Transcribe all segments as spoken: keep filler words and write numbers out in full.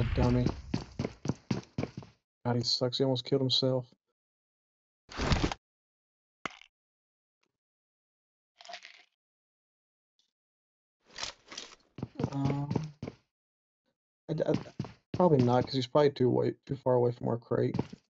Dummy. God, he sucks. He almost killed himself. Um, I, I, probably not, because he's probably too way too far away from our crate.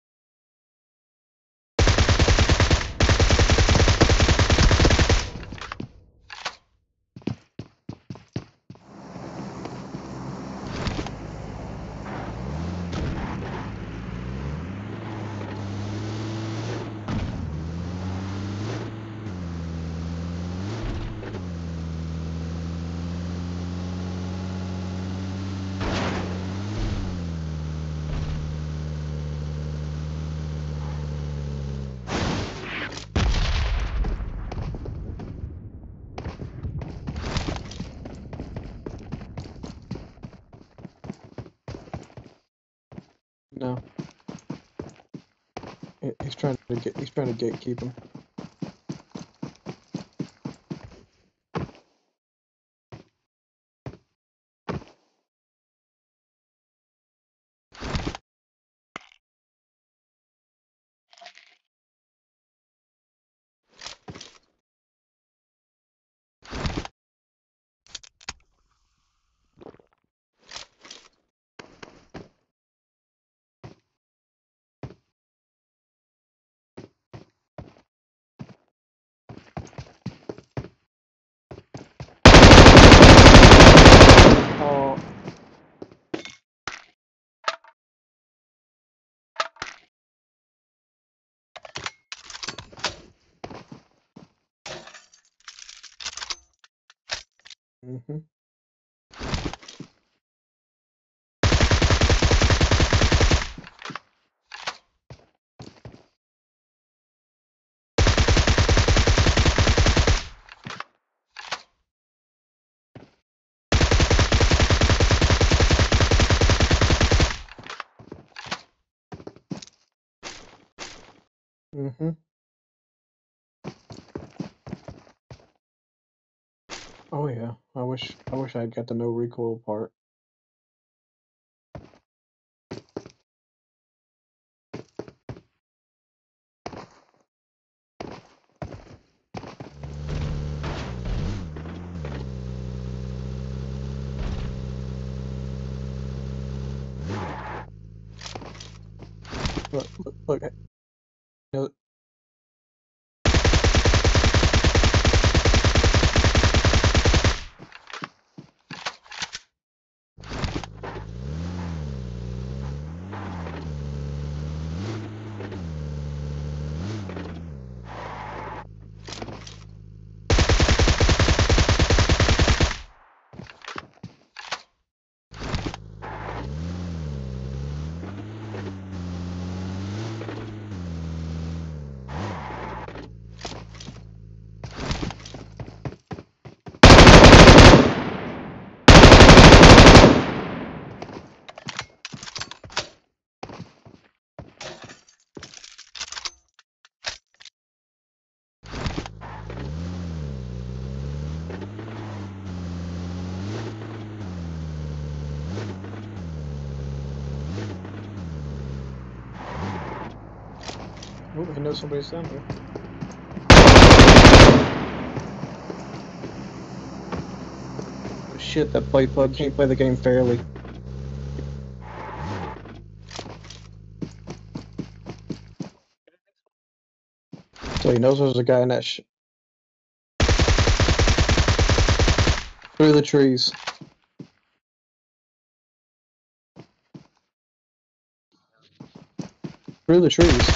No. He- He's trying to get. He's trying to gatekeep him. Oh. Mm-hmm. Mm-hmm. Oh yeah. I wish. I wish I'd got the no recoil part. Look. Look. Look. You know, oh, I know somebody's down here. Oh, shit, that play plug can't play the game fairly. So he knows there's a guy in that sh through the trees. Through the trees.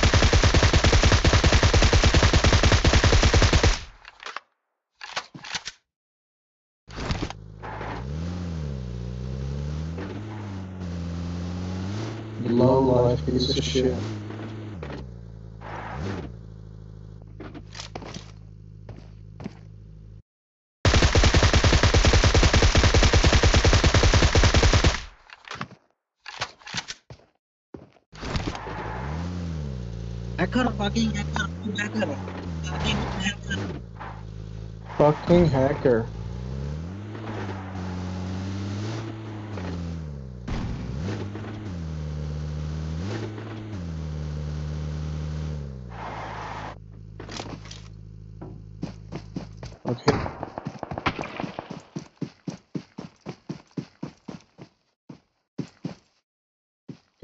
Low life piece of shit. Hacker, fucking hacker, hacker, fucking hacker. Fucking hacker.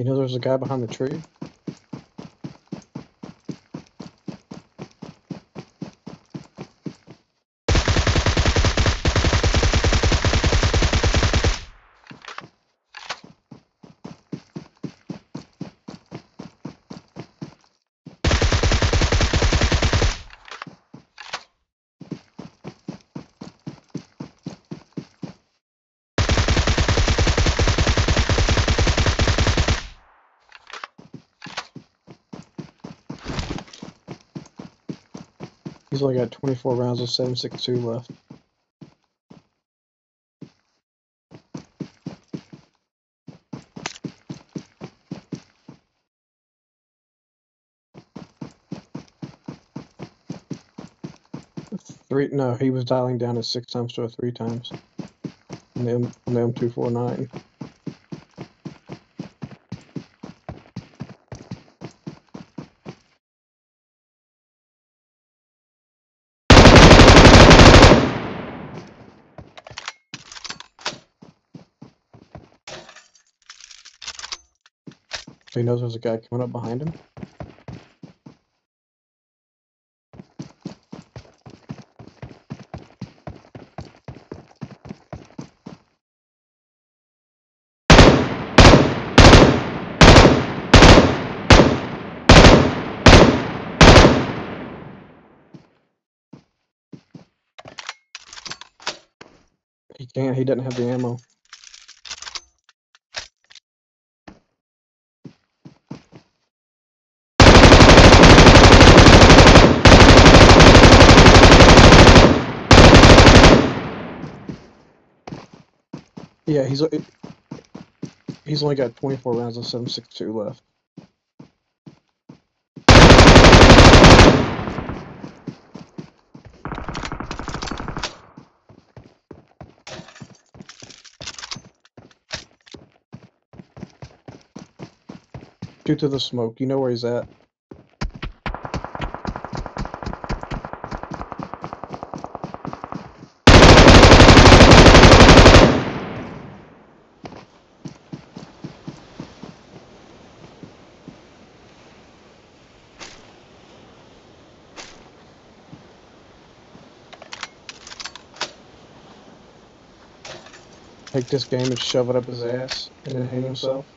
You know there's a guy behind the tree? He's only got twenty-four rounds of seven six two left. Three, no, he was dialing down his six times to a three times on the, M, on the M two forty-nine. So he knows there's a guy coming up behind him. He can't, he doesn't have the ammo. Yeah, he's he's only got twenty-four rounds of seven six two left. Due to the smoke, you know where he's at. Take this game and shove it up his ass and then hang himself.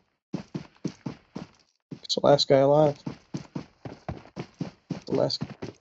It's the last guy alive. The last